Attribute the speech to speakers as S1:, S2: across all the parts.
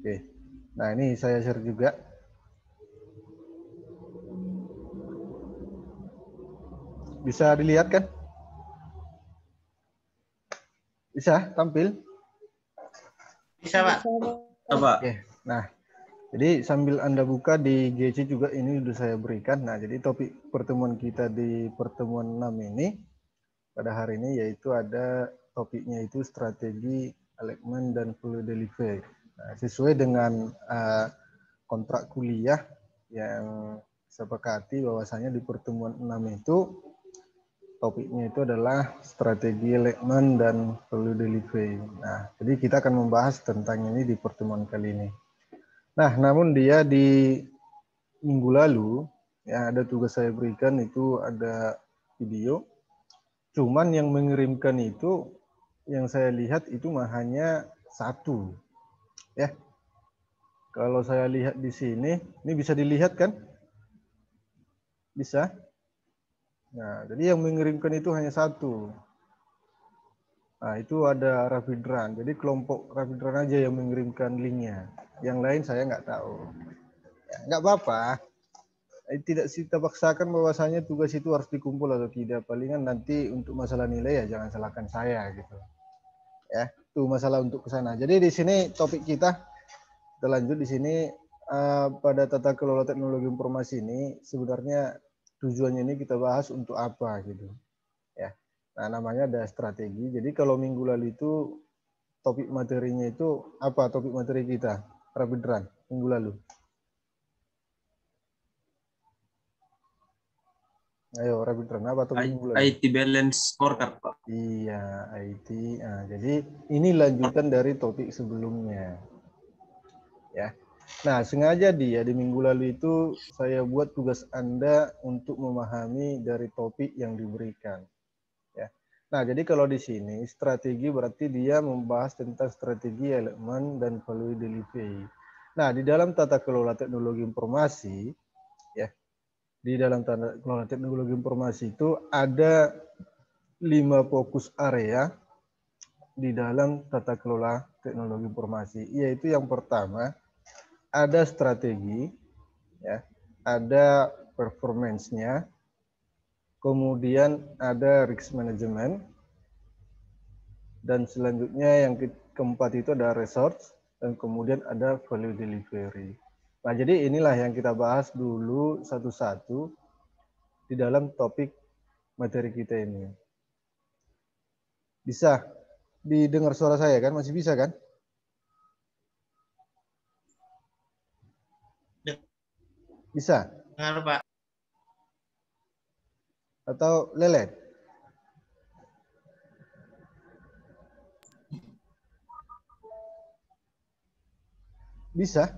S1: Oke. Nah, ini saya share juga. Bisa dilihat kan? Bisa tampil?
S2: Bisa, Pak.
S3: Pak.
S1: Oke. Nah, jadi sambil Anda buka di GC juga ini sudah saya berikan. Nah, jadi topik pertemuan kita di pertemuan 6 ini pada hari ini yaitu ada topiknya itu strategi alignment dan value delivery. Nah, sesuai dengan kontrak kuliah yang sepakati bahwasanya di pertemuan 6 itu topiknya itu adalah strategi alignment dan value delivery. Nah, jadi kita akan membahas tentang ini di pertemuan kali ini. Nah, namun dia di minggu lalu ya ada tugas saya berikan itu ada video. Cuman yang mengirimkan itu yang saya lihat itu hanya satu. Ya. Kalau saya lihat di sini, ini bisa dilihat kan? Bisa? Nah, jadi yang mengirimkan itu hanya satu. Nah, itu ada Rafidran. Jadi kelompok Rafidran aja yang mengirimkan linknya. Yang lain saya nggak tahu. Ya, nggak apa-apa. Tidak kita paksakan bahwasanya tugas itu harus dikumpul atau tidak. Palingan nanti untuk masalah nilai ya jangan salahkan saya gitu. Ya, itu masalah untuk ke sana. Jadi di sini topik kita lanjut di sini pada tata kelola teknologi informasi ini sebenarnya tujuannya ini kita bahas untuk apa gitu. Ya. Nah, namanya ada strategi. Jadi kalau minggu lalu itu topik materinya itu apa topik materi kita? Rabidran minggu lalu. Ayo Rabidran apa topik minggu lalu?
S3: IT balance scorecard, Pak.
S1: Iya, IT. Nah, jadi ini lanjutan dari topik sebelumnya. Ya. Nah, sengaja di minggu lalu itu saya buat tugas Anda untuk memahami dari topik yang diberikan. Ya. Nah, jadi kalau di sini strategi berarti dia membahas tentang strategi elemen dan value delivery. Nah, di dalam tata kelola teknologi informasi, ya, di dalam tata kelola teknologi informasi itu ada 5 fokus area di dalam tata kelola teknologi informasi. Yaitu yang pertama ada strategi, ya, ada performance-nya, kemudian ada risk management, dan selanjutnya yang keempat itu ada resource, dan kemudian ada value delivery. Nah, jadi inilah yang kita bahas dulu satu-satu di dalam topik materi kita ini. Bisa didengar suara saya kan? Masih bisa kan? Bisa?
S2: Dengar, Pak.
S1: Atau lelet? Bisa?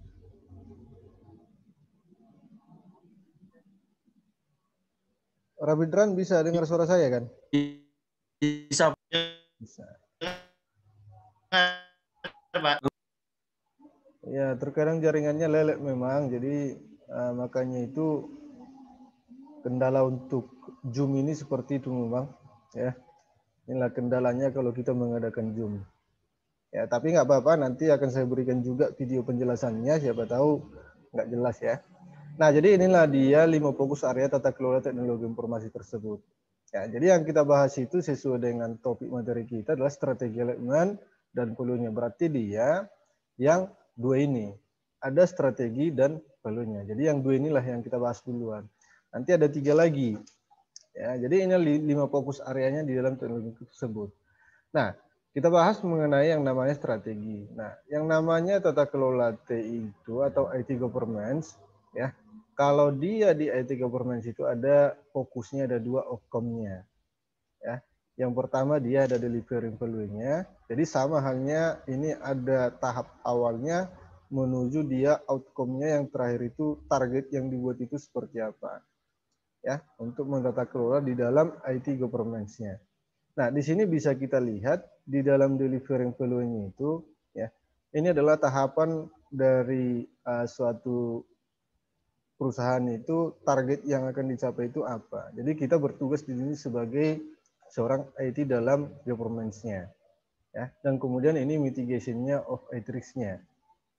S1: Rabidran bisa dengar suara saya kan?
S3: Bisa,
S1: Bisa.
S2: Pak.
S1: Ya, terkadang jaringannya lelet memang, jadi makanya itu kendala untuk Zoom ini seperti itu memang. Ya, inilah kendalanya kalau kita mengadakan Zoom. Ya, tapi nggak apa-apa, nanti akan saya berikan juga video penjelasannya, siapa tahu nggak jelas ya. Nah, jadi inilah dia 5 fokus area tata kelola teknologi informasi tersebut. Ya, jadi yang kita bahas itu sesuai dengan topik materi kita adalah strategi elemen dan value-nya. Berarti dia yang dua ini. Ada strategi dan value-nya. Jadi yang dua inilah yang kita bahas duluan. Nanti ada 3 lagi. Ya, jadi ini 5 fokus areanya di dalam teknologi tersebut. Nah, kita bahas mengenai yang namanya strategi. Nah, yang namanya tata kelola TI itu atau IT governance, ya. Kalau dia di IT governance itu ada fokusnya, ada 2 outcome-nya. Ya. Yang pertama dia ada delivery value-nya. Jadi sama halnya ini ada tahap awalnya menuju dia outcome-nya yang terakhir itu target yang dibuat itu seperti apa. Ya, untuk mentata kelola di dalam IT governance-nya. Nah, di sini bisa kita lihat di dalam delivering value-nya itu, ya, ini adalah tahapan dari suatu perusahaan itu target yang akan dicapai itu apa. Jadi kita bertugas di sini sebagai seorang IT dalam governance-nya, ya. Dan kemudian ini mitigation-nya of IT risk-nya.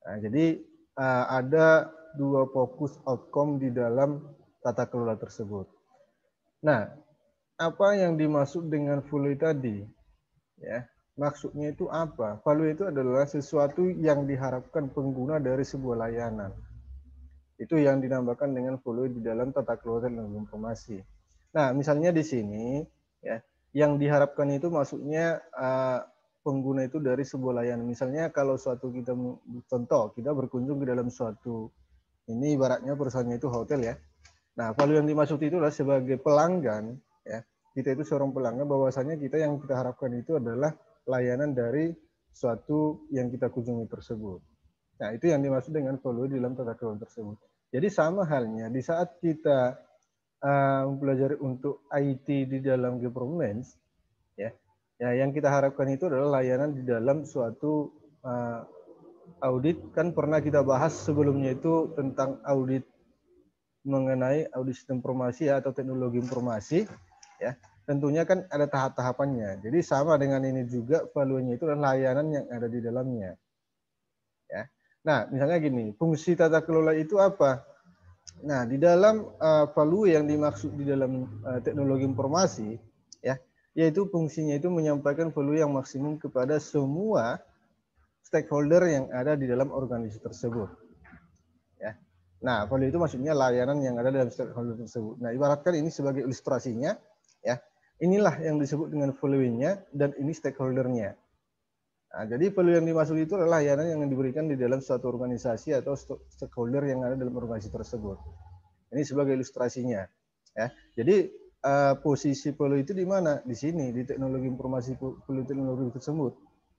S1: Nah, jadi ada dua fokus outcome di dalam tata kelola tersebut. Nah, apa yang dimaksud dengan value tadi? Ya, maksudnya itu apa? Value itu adalah sesuatu yang diharapkan pengguna dari sebuah layanan. Itu yang dinamakan dengan value di dalam tata kelola teknologi informasi. Nah, misalnya di sini, ya, yang diharapkan itu maksudnya pengguna itu dari sebuah layanan. Misalnya kalau suatu kita contoh kita berkunjung ke dalam suatu ini ibaratnya perusahaannya itu hotel ya. Nah, value yang dimaksud itu adalah sebagai pelanggan ya. Kita itu seorang pelanggan bahwasanya kita yang kita harapkan itu adalah layanan dari suatu yang kita kunjungi tersebut. Nah, itu yang dimaksud dengan value di dalam tata kelola tersebut. Jadi sama halnya di saat kita mempelajari untuk IT di dalam governance, ya, yang kita harapkan itu adalah layanan di dalam suatu audit. Kan pernah kita bahas sebelumnya itu tentang audit mengenai audit sistem informasi ya, atau teknologi informasi, ya. Tentunya kan ada tahap-tahapannya. Jadi sama dengan ini juga value-nya itu adalah layanan yang ada di dalamnya. Ya. Nah, misalnya gini, fungsi tata kelola itu apa? Nah, di dalam value yang dimaksud di dalam teknologi informasi, ya, yaitu fungsinya itu menyampaikan value yang maksimum kepada semua stakeholder yang ada di dalam organisasi tersebut. Ya. Nah, value itu maksudnya layanan yang ada dalam stakeholder tersebut. Nah, ibaratkan ini sebagai ilustrasinya, ya, inilah yang disebut dengan value-nya dan ini stakeholder-nya. Nah, jadi value yang dimaksud itu adalah layanan yang diberikan di dalam suatu organisasi atau stakeholder yang ada dalam organisasi tersebut. Ini sebagai ilustrasinya. Ya, jadi posisi value itu di mana? Di sini, di teknologi informasi value teknologi tersebut.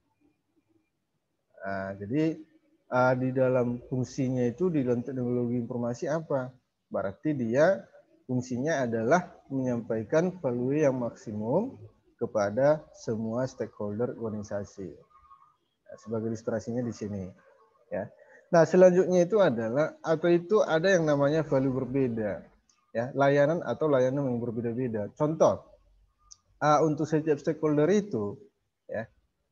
S1: Nah, jadi di dalam fungsinya itu di dalam teknologi informasi apa? Berarti dia fungsinya adalah menyampaikan value yang maksimum kepada semua stakeholder organisasi. Nah, sebagai ilustrasinya di sini, ya. Nah, selanjutnya itu adalah atau itu ada yang namanya value berbeda, ya, layanan atau layanan yang berbeda-beda. Contoh, untuk setiap stakeholder itu, ya,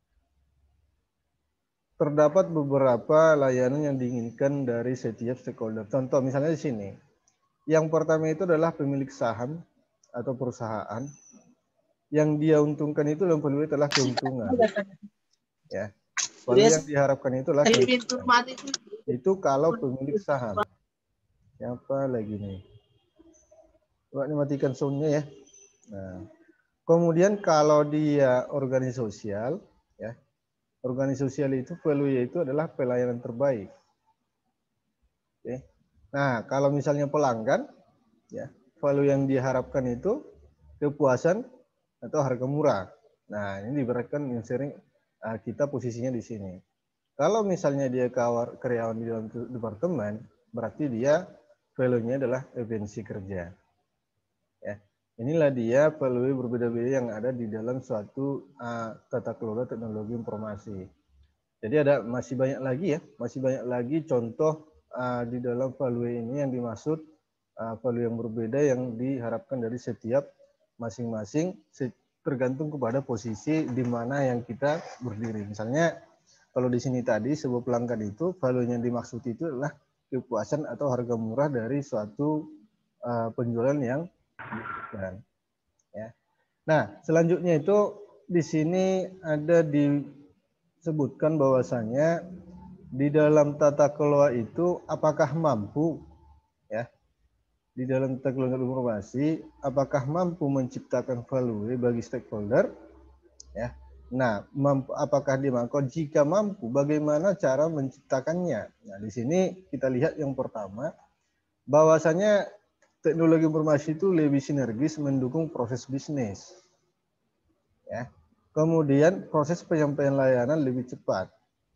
S1: terdapat beberapa layanan yang diinginkan dari setiap stakeholder. Contoh misalnya di sini. Yang pertama itu adalah pemilik saham atau perusahaan. Yang dia untungkan itu dalam value adalah keuntungan. Ya. Value yang diharapkan itu adalah keuntungan. Itu kalau pemilik saham. Siapa lagi nih? Coba dimatikan soundnya ya. Nah, kemudian kalau dia organisasi sosial, ya, organisasi sosial itu value itu adalah pelayanan terbaik. Oke. Nah, kalau misalnya pelanggan, ya, value yang diharapkan itu kepuasan atau harga murah. Nah, ini diberatkan yang sering kita posisinya di sini. Kalau misalnya dia karyawan di dalam departemen, berarti dia value-nya adalah efisiensi kerja. Ya. Inilah dia value berbeda-beda yang ada di dalam suatu tata kelola teknologi informasi. Jadi masih banyak lagi ya, masih banyak lagi contoh di dalam value ini yang dimaksud value yang berbeda yang diharapkan dari setiap masing-masing tergantung kepada posisi di mana yang kita berdiri. Misalnya kalau di sini tadi sebuah pelanggan itu value yang dimaksud itu adalah kepuasan atau harga murah dari suatu penjualan yang dilakukan. Ya. Nah, selanjutnya itu di sini ada disebutkan bahwasanya di dalam tata kelola itu apakah mampu, ya, di dalam tata kelola informasi apakah mampu menciptakan value bagi stakeholder, ya. Nah, apakah dia mampu? Jika mampu, bagaimana cara menciptakannya? Nah, di sini kita lihat yang pertama bahwasanya teknologi informasi itu lebih sinergis mendukung proses bisnis. Ya. Kemudian proses penyampaian layanan lebih cepat.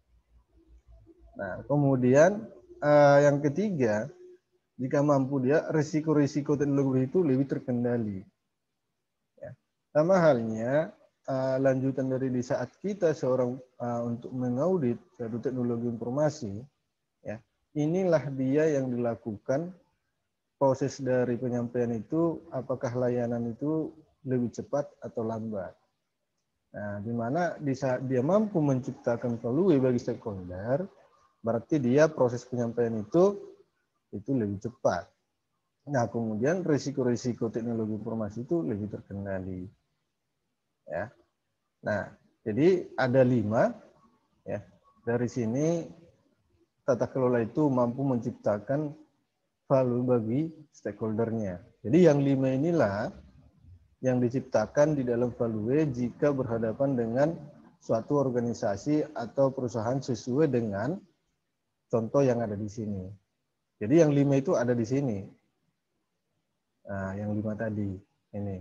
S1: Nah, kemudian yang ketiga, jika mampu dia risiko-risiko teknologi itu lebih terkendali. Ya. Sama halnya lanjutan dari di saat kita seorang untuk mengaudit suatu teknologi informasi, ya, inilah dia yang dilakukan proses dari penyampaian itu apakah layanan itu lebih cepat atau lambat. Nah, di mana di saat dia mampu menciptakan value bagi stakeholder, berarti dia proses penyampaian itu lebih cepat. Nah, kemudian risiko-risiko teknologi informasi itu lebih terkendali. Ya. Nah, jadi ada 5. Ya. Dari sini tata kelola itu mampu menciptakan value bagi stakeholder-nya. Jadi yang 5 inilah yang diciptakan di dalam value jika berhadapan dengan suatu organisasi atau perusahaan sesuai dengan contoh yang ada di sini. Jadi yang 5 itu ada di sini. Nah, yang 5 tadi ini.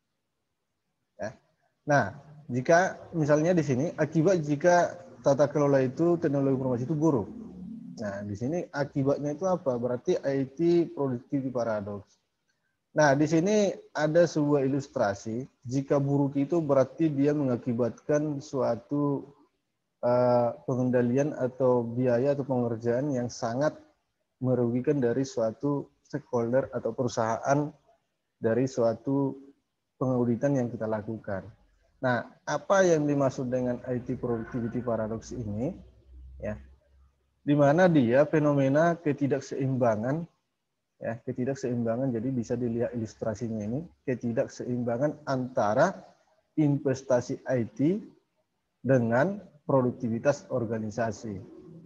S1: Ya. Nah, jika misalnya di sini akibat jika tata kelola itu teknologi informasi itu buruk. Nah, di sini akibatnya itu apa? Berarti IT productivity paradox. Nah, di sini ada sebuah ilustrasi. Jika buruk itu berarti dia mengakibatkan suatu pengendalian atau biaya atau pengerjaan yang sangat merugikan dari suatu stakeholder atau perusahaan dari suatu pengauditan yang kita lakukan. Nah, apa yang dimaksud dengan IT productivity paradox ini? Ya, di mana dia fenomena ketidakseimbangan, ya, ketidakseimbangan. Jadi bisa dilihat ilustrasinya ini, ketidakseimbangan antara investasi IT dengan produktivitas organisasi.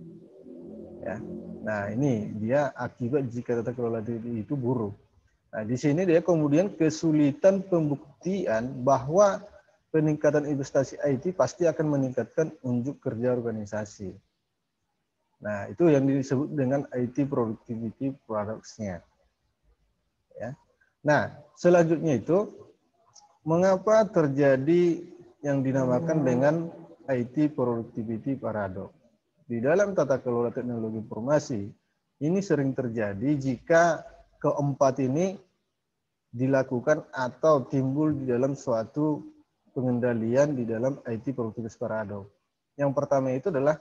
S1: Ya. Nah, ini dia akibat jika tata kelola itu buruk. Nah, di sini dia kemudian kesulitan pembuktian bahwa peningkatan investasi IT pasti akan meningkatkan unjuk kerja organisasi. Nah, itu yang disebut dengan IT productivity paradox-nya. Ya. Nah, selanjutnya itu mengapa terjadi yang dinamakan dengan IT productivity paradox? Di dalam tata kelola teknologi informasi, ini sering terjadi jika keempat ini dilakukan atau timbul di dalam suatu pengendalian di dalam IT productivity paradox. Yang pertama itu adalah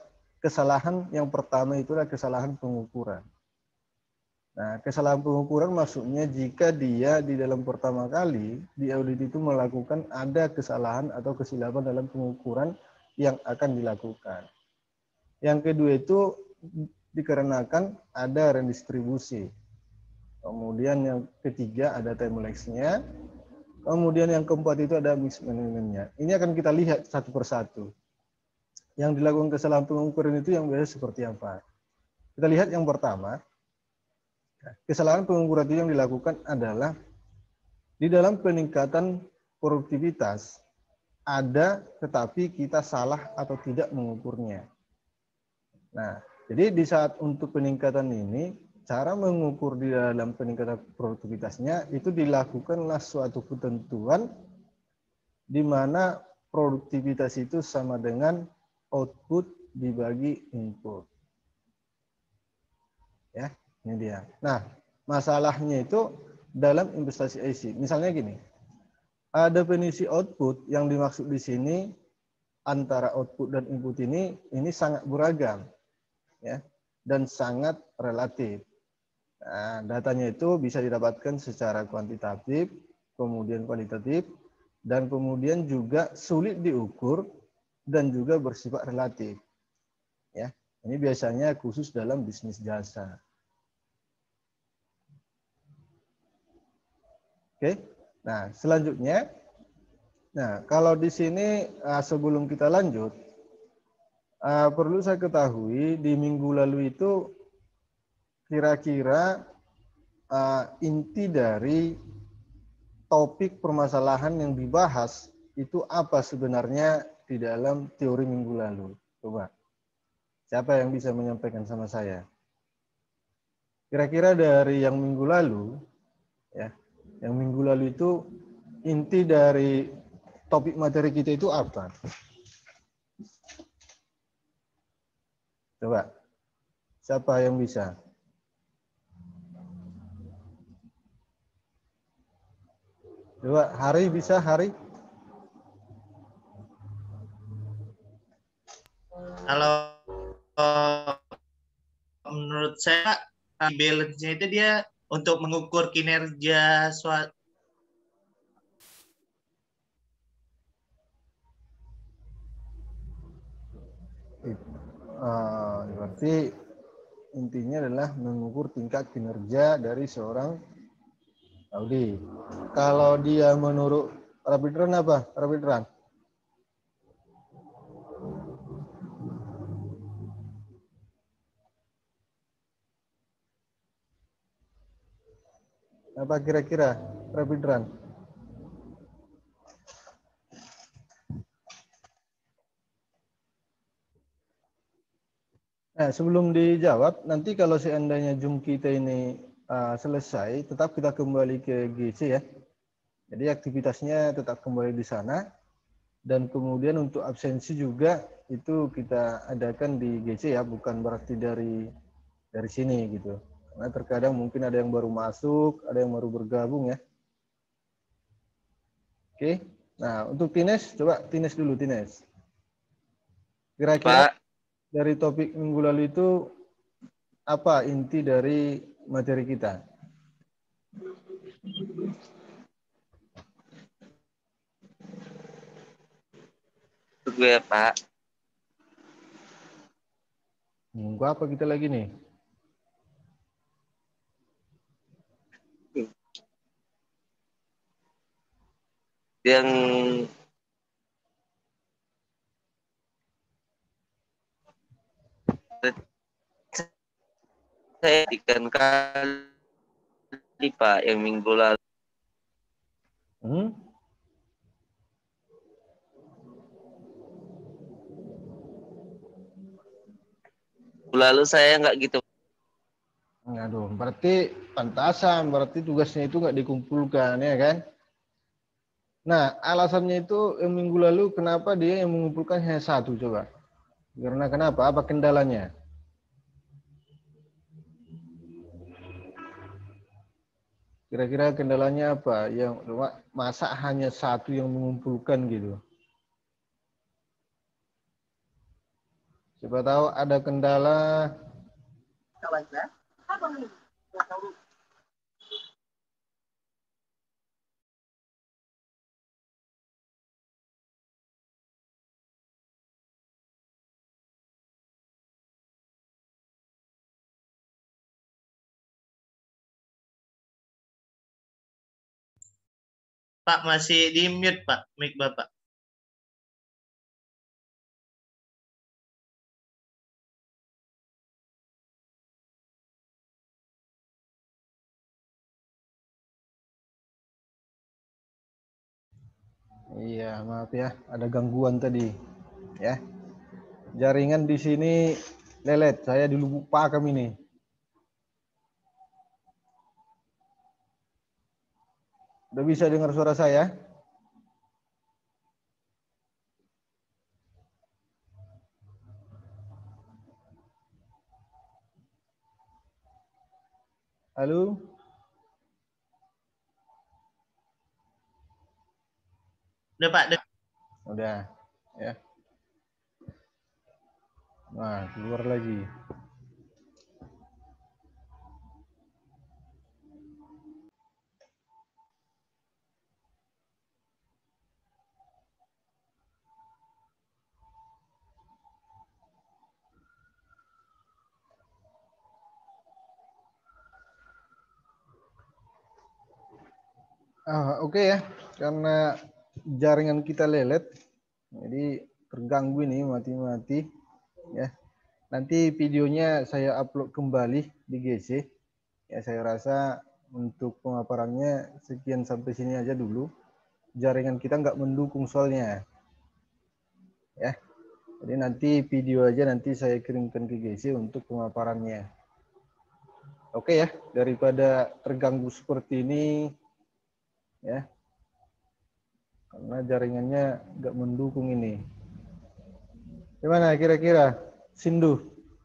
S1: kesalahan pengukuran. Nah, kesalahan pengukuran maksudnya jika dia di dalam pertama kali di audit itu melakukan ada kesalahan atau kesilapan dalam pengukuran yang akan dilakukan. Yang kedua itu dikarenakan ada redistribusi. Kemudian yang ketiga ada time lapse-nya. Kemudian yang keempat itu ada mismanagement-nya. Ini akan kita lihat satu persatu. Yang dilakukan kesalahan pengukuran itu yang biasa seperti apa? Kita lihat yang pertama. Kesalahan pengukuran itu yang dilakukan adalah di dalam peningkatan produktivitas ada tetapi kita salah atau tidak mengukurnya. Nah, jadi di saat untuk peningkatan ini, cara mengukur di dalam peningkatan produktivitasnya itu dilakukanlah suatu ketentuan di mana produktivitas itu sama dengan output dibagi input. Ya, ini dia. Nah, masalahnya itu dalam investasi IC. Misalnya gini, definisi output yang dimaksud di sini antara output dan input ini sangat beragam. Ya, dan sangat relatif. Nah, datanya itu bisa didapatkan secara kuantitatif, kemudian kualitatif, dan kemudian juga sulit diukur dan juga bersifat relatif. Ya, ini biasanya khusus dalam bisnis jasa. Oke, nah selanjutnya, nah kalau di sini sebelum kita lanjut. Perlu saya ketahui di minggu lalu itu kira-kira inti dari topik permasalahan yang dibahas itu apa sebenarnya di dalam teori minggu lalu? Coba, siapa yang bisa menyampaikan sama saya? Kira-kira dari yang minggu lalu, ya, yang minggu lalu itu inti dari topik materi kita itu apa? Coba, siapa yang bisa? Coba, Hari bisa, Hari?
S2: Kalau menurut saya balance-nya itu dia untuk mengukur kinerja suatu.
S1: Berarti intinya adalah mengukur tingkat kinerja dari seorang audit. Kalau dia menurut rapid run apa? Rapid run. Apa kira-kira rapid run? Nah, sebelum dijawab, nanti kalau seandainya Zoom kita ini selesai, tetap kita kembali ke GC ya. Jadi aktivitasnya tetap kembali di sana. Dan kemudian untuk absensi juga itu kita adakan di GC ya, bukan berarti dari sini gitu. Karena terkadang mungkin ada yang baru masuk, ada yang baru bergabung ya. Oke. Nah, untuk Tines, coba Tines dulu, Tines. Kira-kira
S4: Pak,
S1: dari topik minggu lalu itu apa inti dari materi kita?
S4: tunggu ya Pak.
S1: Nunggu apa kita lagi nih?
S4: Yang saya ikan kali Pak yang minggu lalu.
S1: Hmm?
S4: Lalu saya nggak gitu.
S1: Aduh, berarti pantasan, berarti tugasnya itu nggak dikumpulkan ya kan? Nah, alasannya itu yang minggu lalu kenapa dia yang mengumpulkan hanya satu coba? Karena kenapa? Apa kendalanya? Kira-kira kendalanya apa? Yang masa hanya satu yang mengumpulkan gitu? Siapa tahu ada kendala.
S2: Pak masih di mute Pak, mic Bapak.
S1: Iya, maaf ya, ada gangguan tadi. Ya, jaringan di sini lelet. Saya di Lubuk Pakam ini. Udah bisa dengar suara saya? Halo?
S2: Udah Pak,
S1: Udah, ya. Nah, keluar lagi. Oke ya, karena jaringan kita lelet, jadi terganggu ini mati-mati. Ya, nanti videonya saya upload kembali di GC. Ya, saya rasa untuk pemaparannya sekian sampai sini aja dulu. Jaringan kita nggak mendukung soalnya. Ya, jadi nanti video aja nanti saya kirimkan ke GC untuk pemaparannya. Oke ya, daripada terganggu seperti ini, ya, karena jaringannya nggak mendukung ini. Gimana kira-kira, Sindu?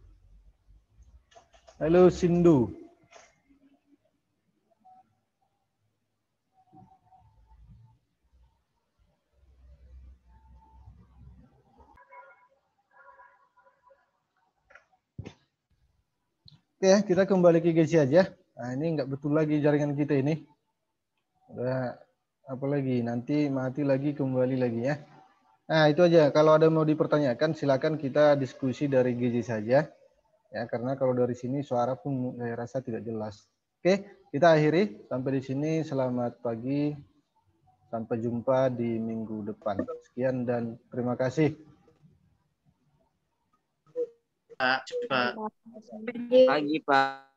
S1: Halo Sindu. Oke, kita kembali ke GC aja. Nah, ini nggak betul lagi jaringan kita ini. Udah apa lagi? Nanti mati lagi, kembali lagi ya. Nah, itu aja. Kalau ada mau dipertanyakan, silakan kita diskusi dari GC saja. Ya, karena kalau dari sini suara pun saya rasa tidak jelas. Oke, kita akhiri sampai di sini. Selamat pagi. Sampai jumpa di minggu depan. Sekian dan terima kasih.
S2: Pak.
S4: Pagi, Pak.